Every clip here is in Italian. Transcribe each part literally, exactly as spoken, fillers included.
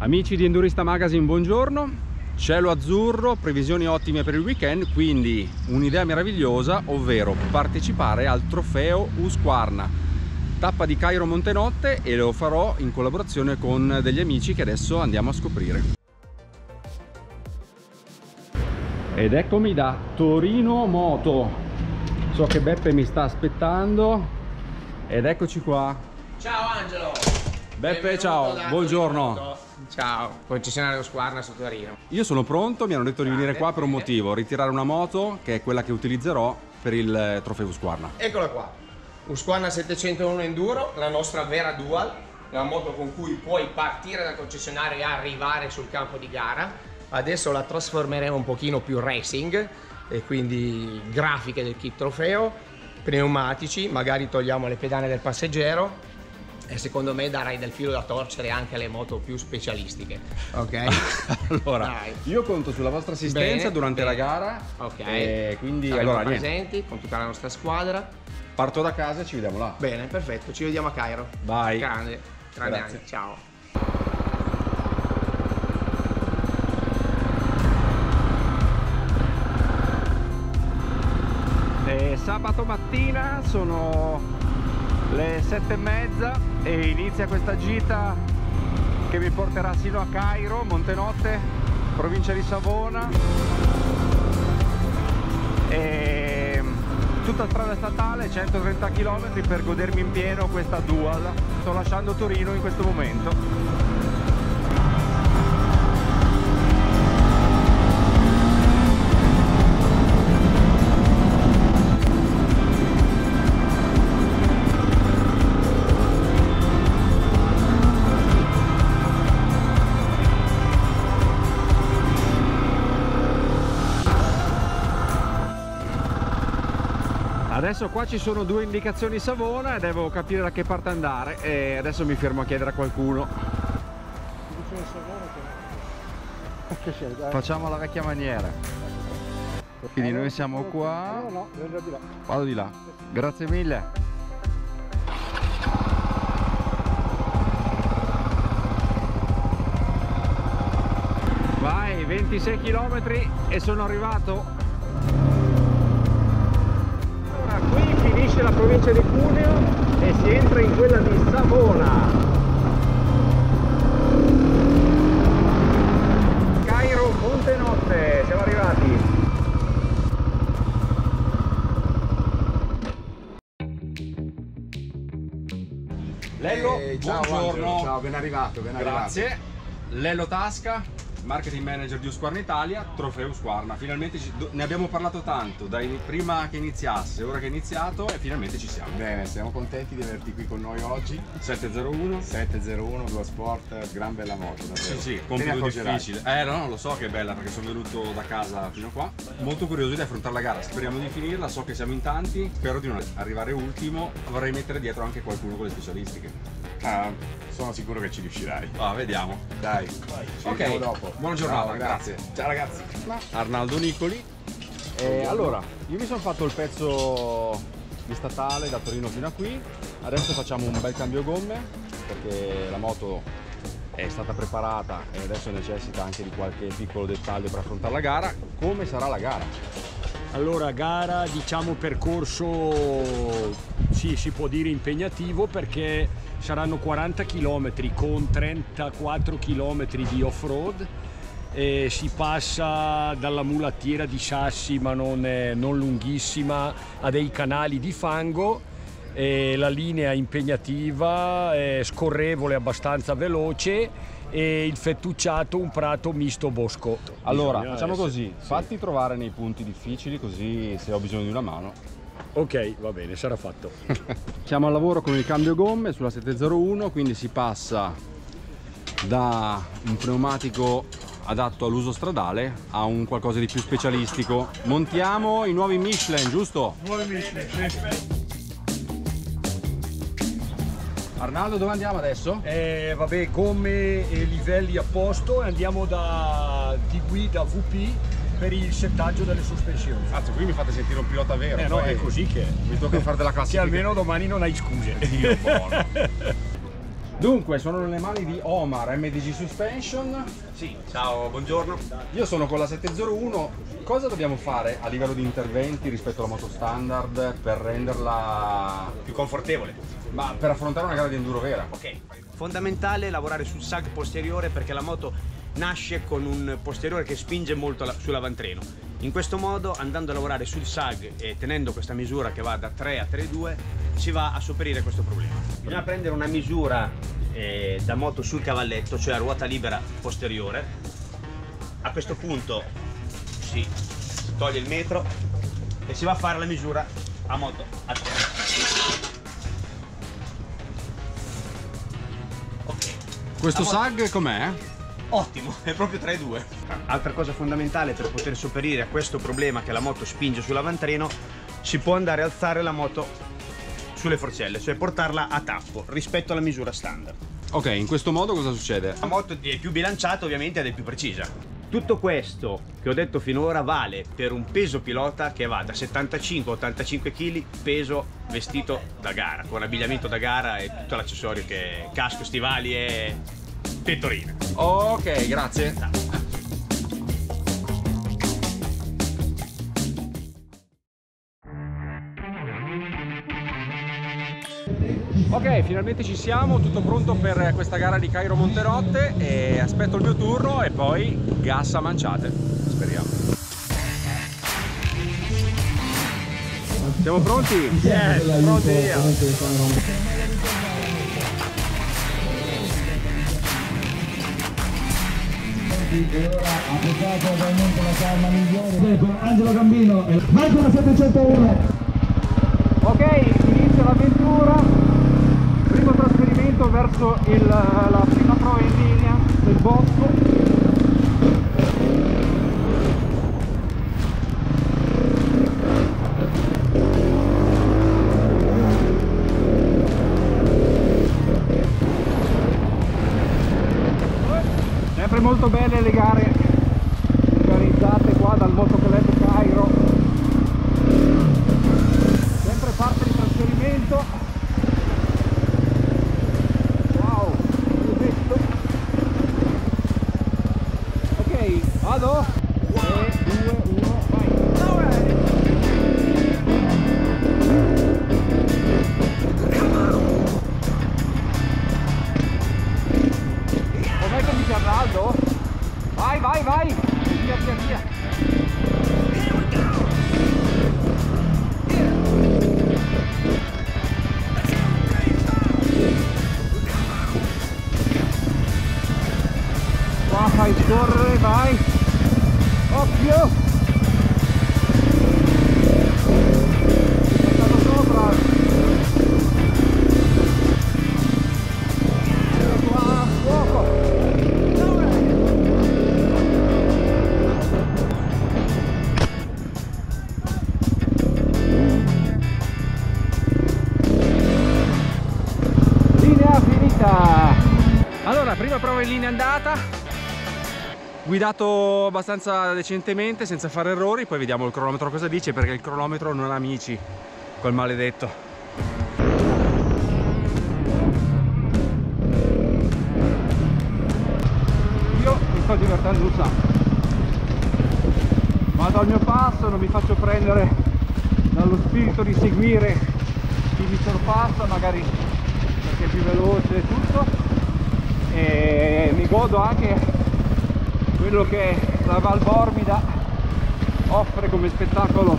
Amici di Endurista Magazine, buongiorno. Cielo azzurro, previsioni ottime per il weekend, quindi un'idea meravigliosa, ovvero partecipare al trofeo Husqvarna, tappa di Cairo Montenotte, e lo farò in collaborazione con degli amici che adesso andiamo a scoprire. Ed eccomi da Torino Moto. So che Beppe mi sta aspettando ed eccoci qua. Ciao Angelo! Beppe, Benvenuto ciao, da buongiorno. Torino. Ciao, concessionario Husqvarna su Torino. Io sono pronto, mi hanno detto di venire Grande, qua per un bene. motivo, ritirare una moto che è quella che utilizzerò per il trofeo Husqvarna. Eccola qua, Husqvarna settecentouno Enduro, la nostra vera dual, la moto con cui puoi partire dal concessionario e arrivare sul campo di gara. Adesso la trasformeremo un pochino più racing, e quindi grafiche del kit trofeo, pneumatici, magari togliamo le pedane del passeggero, e secondo me darai del filo da torcere anche alle moto più specialistiche. Ok? Allora, Dai. io conto sulla vostra assistenza Bene, durante bene. la gara. Ok. E quindi Saremo allora niente, presenti con tutta la nostra squadra. parto da casa e ci vediamo là. Bene, perfetto, ci vediamo a Cairo. Vai. Grande, grande Grazie. anche, ciao. E sabato mattina sono le sette e mezza e inizia questa gita che mi porterà sino a Cairo Montenotte, provincia di Savona, e tutta strada statale, centotrenta chilometri per godermi in pieno questa dual. Sto lasciando Torino in questo momento. Adesso qua ci sono due indicazioni Savona e devo capire da che parte andare, e adesso mi fermo a chiedere a qualcuno. Facciamo la vecchia maniera. Quindi noi siamo qua. Vado di là. Grazie mille. Vai, ventisei chilometri e sono arrivato. Qui finisce la provincia di Cuneo e si entra in quella di Savona. Cairo Montenotte, siamo arrivati. Lello, Eh, ciao, buongiorno. Angelo. Ciao, ben arrivato, ben arrivato. Grazie. Lello Tasca, marketing manager di Husqvarna Italia, trofeo Husqvarna. Finalmente ci, ne abbiamo parlato tanto, dai, prima che iniziasse, ora che è iniziato, e finalmente ci siamo. Bene, siamo contenti di averti qui con noi oggi. settecentouno. settecentouno, due sport, gran bella moto, davvero. Sì, sì, Te ne compito accorgerai. difficile. Eh no, lo so che è bella perché sono venuto da casa fino qua. Molto curioso di affrontare la gara, speriamo di finirla, so che siamo in tanti, spero di non arrivare ultimo, vorrei mettere dietro anche qualcuno con le specialistiche. Ah, sono sicuro che ci riuscirai. Ah, vediamo. Dai, ci Ok, vediamo dopo. buona giornata, Ciao, grazie. Ciao ragazzi. Arnaldo Nicoli. E allora, io mi sono fatto il pezzo di statale da Torino fino a qui, adesso facciamo un bel cambio gomme perché la moto è stata preparata e adesso necessita anche di qualche piccolo dettaglio per affrontare la gara. Come sarà la gara? Allora, gara, diciamo percorso, sì, si può dire impegnativo, perché saranno quaranta chilometri con trentaquattro chilometri di off-road, e si passa dalla mulattiera di sassi, ma non, è, non lunghissima, a dei canali di fango, e la linea impegnativa, è scorrevole, abbastanza veloce, e il fettucciato un prato misto bosco. Allora, Bisogna facciamo essere- così, sì. fatti trovare nei punti difficili, così se ho bisogno di una mano. Ok, va bene, sarà fatto. Siamo al lavoro con il cambio gomme sulla settecentouno, quindi si passa da un pneumatico adatto all'uso stradale a un qualcosa di più specialistico. Montiamo i nuovi Michelin, giusto? Nuovi Michelin, sì. Arnaldo, dove andiamo adesso? Eh, vabbè, gomme e livelli a posto, e andiamo da di guida V P per il settaggio delle sospensioni. Cazzo, qui mi fate sentire un pilota vero. Eh no, poi è così che mi tocca fare della che classifica. almeno domani non hai scuse. Dio buono. Dunque, sono nelle mani di Omar, M D G Suspension. Sì, ciao, buongiorno. Io sono con la settecentouno. Cosa dobbiamo fare a livello di interventi rispetto alla moto standard per renderla Più confortevole. ma per affrontare una gara di enduro vera? Ok. Fondamentale lavorare sul sag posteriore perché la moto nasce con un posteriore che spinge molto la- sull'avantreno. In questo modo, andando a lavorare sul sag e tenendo questa misura che va da tre a tre virgola due, si va a sopperire questo problema. Bisogna prendere una misura eh, da moto sul cavalletto, cioè a ruota libera posteriore. A questo punto si toglie il metro e si va a fare la misura a moto a terra. Ok. Questo La moto- sag com'è? Ottimo, è proprio tre virgola due. Altra cosa fondamentale per poter sopperire a questo problema che la moto spinge sull'avantreno, si può andare a alzare la moto sulle forcelle, cioè portarla a tappo rispetto alla misura standard. Ok, in questo modo cosa succede? La moto è più bilanciata ovviamente ed è più precisa. Tutto questo che ho detto finora vale per un peso pilota che va da settantacinque a ottantacinque chili, peso vestito da gara, con abbigliamento da gara e tutto l'accessorio che è casco, stivali e pettorine. Ok, grazie. Ok, finalmente ci siamo, tutto pronto per questa gara di Cairo Monterotte e aspetto il mio turno e poi gas a manciate, speriamo. Siamo pronti? Yes, pronti via! E ora ha portato ovviamente la calma migliore con Angelo Gambino e vai con la settecentouno. Ok, inizia l'avventura, primo trasferimento verso il, la prima prova in linea del bosco. Sempre molto belle le gare organizzate qua dal Moto Club Cairo. Sempre parte di trasferimento. Wow, maledetto. Ok, vado. tre, due, uno, vai. Com'è che mi si Arnaldo? Vai, vai, vai! Via, via, via! Qua fai scorrere, vai! Occhio! Sto sopra! Qua, fuoco! Linea finita! Allora, prima prova in linea andata, guidato abbastanza decentemente senza fare errori, poi vediamo il cronometro cosa dice, perché il cronometro non ha amici, quel maledetto. Io mi sto divertendo un sacco, vado al mio passo, non mi faccio prendere dallo spirito di seguire chi mi sorpassa, magari perché è più veloce e tutto, e mi godo anche quello che la Val Bormida offre come spettacolo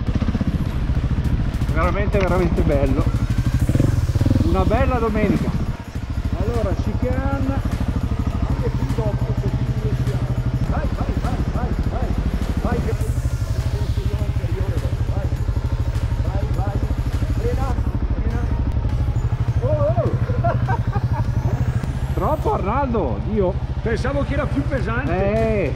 veramente veramente bello. Una bella domenica. Allora chicane anche più dopo così riusciamo. Vai vai vai vai vai vai che vai vai vai frena frena. Oh, oh. Troppo Arnaldo, Dio. Pensavo che era più pesante. Eh.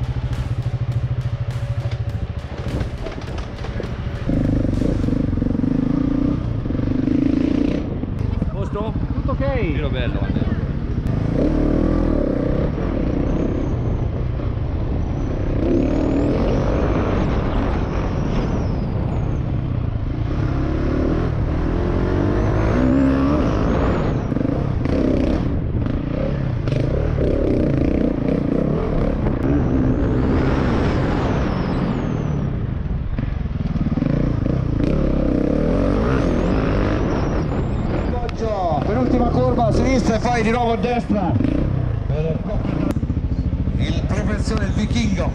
Posto? Tutto ok. Tiro bello, Andrea. di nuovo a destra. Il professore il vichingo.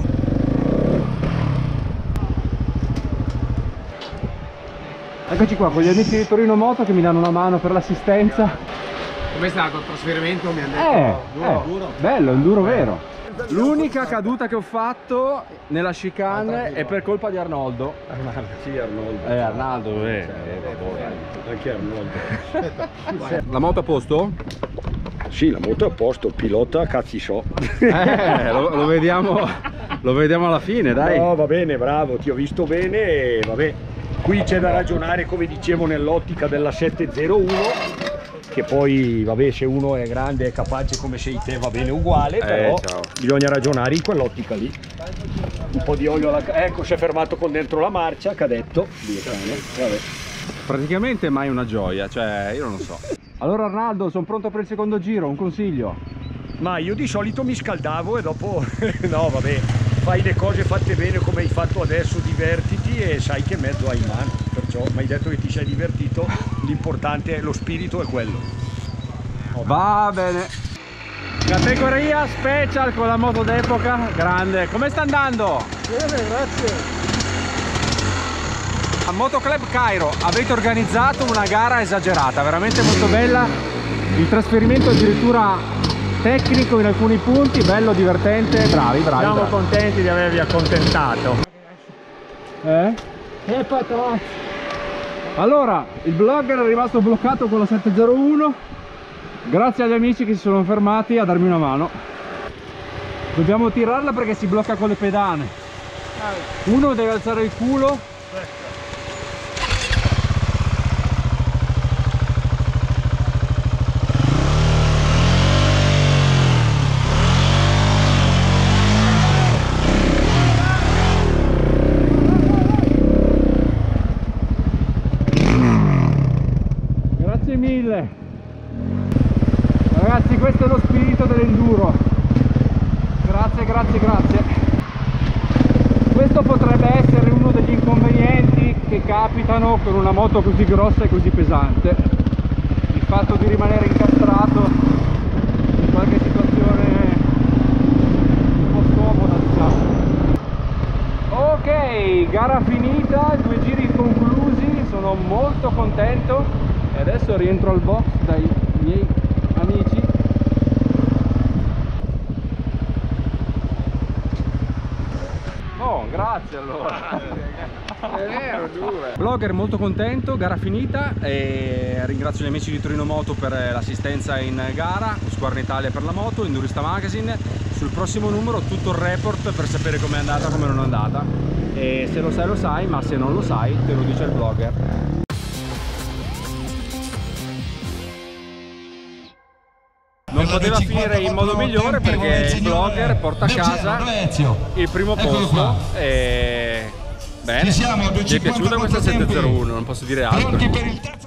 Eccoci qua con gli amici di Torino Moto che mi danno una mano per l'assistenza. Com'è stato il trasferimento? Mi hanno detto Eh, duro, eh, duro. bello, un duro vero. L'unica caduta che ho fatto nella chicane è per colpa di Arnoldo. Sì, Arnoldo. Eh, Arnaldo, eh. Anche Arnoldo. La moto a posto? Sì, la moto è a posto, il pilota cazzi so. Eh, lo, lo vediamo, lo vediamo alla fine, dai. No, va bene, bravo, ti ho visto bene e vabbè. Qui c'è da ragionare, come dicevo, nell'ottica della settecentouno. Che poi, vabbè, se uno è grande e capace come sei te va bene uguale, però ciao. bisogna ragionare in quell'ottica lì. Un po' di olio alla... Ecco, si è fermato con dentro la marcia, cadetto. Via, cane. Vabbè. Praticamente mai una gioia, cioè io non lo so. Allora Arnaldo, sono pronto per il secondo giro, un consiglio? Ma io di solito mi scaldavo e dopo... no, vabbè, fai le cose fatte bene come hai fatto adesso, divertiti e sai che mezzo hai in mano. Perciò mi hai detto che ti sei divertito, l'importante è lo spirito, è quello. Va bene. Categoria special con la moto d'epoca, grande. Come sta andando? Bene, grazie. A Motoclub Cairo avete organizzato una gara esagerata, veramente molto bella. Il trasferimento addirittura tecnico in alcuni punti, bello, divertente, bravi, bravi. Siamo bravi. contenti di avervi accontentato. Eh? E patata. Allora, il blogger è rimasto bloccato con la settecentouno. Grazie agli amici che si sono fermati a darmi una mano. Dobbiamo tirarla perché si blocca con le pedane. Uno deve alzare il culo. Grazie mille. Ragazzi, questo è lo spirito dell'enduro. Grazie, grazie, grazie. Questo potrebbe essere uno degli inconvenienti che capitano con una moto così grossa e così pesante. Il fatto di rimanere incastrato in qualche situazione un po' scomoda, diciamo. Ok, gara finita, due giri conclusi, sono molto contento e adesso rientro al box dai miei amici. Oh, grazie allora. È vero, due. Blogger molto contento, gara finita e ringrazio gli amici di Torino Moto per l'assistenza in gara, Husqvarna Italia per la moto, Endurista Magazine. Sul prossimo numero tutto il report per sapere com'è andata, come non è andata. E se lo sai lo sai, ma se non lo sai te lo dice il blogger. Non poteva finire in modo migliore perché il blogger porta a casa il primo posto e bene, mi è piaciuta questa settecentouno, non posso dire altro.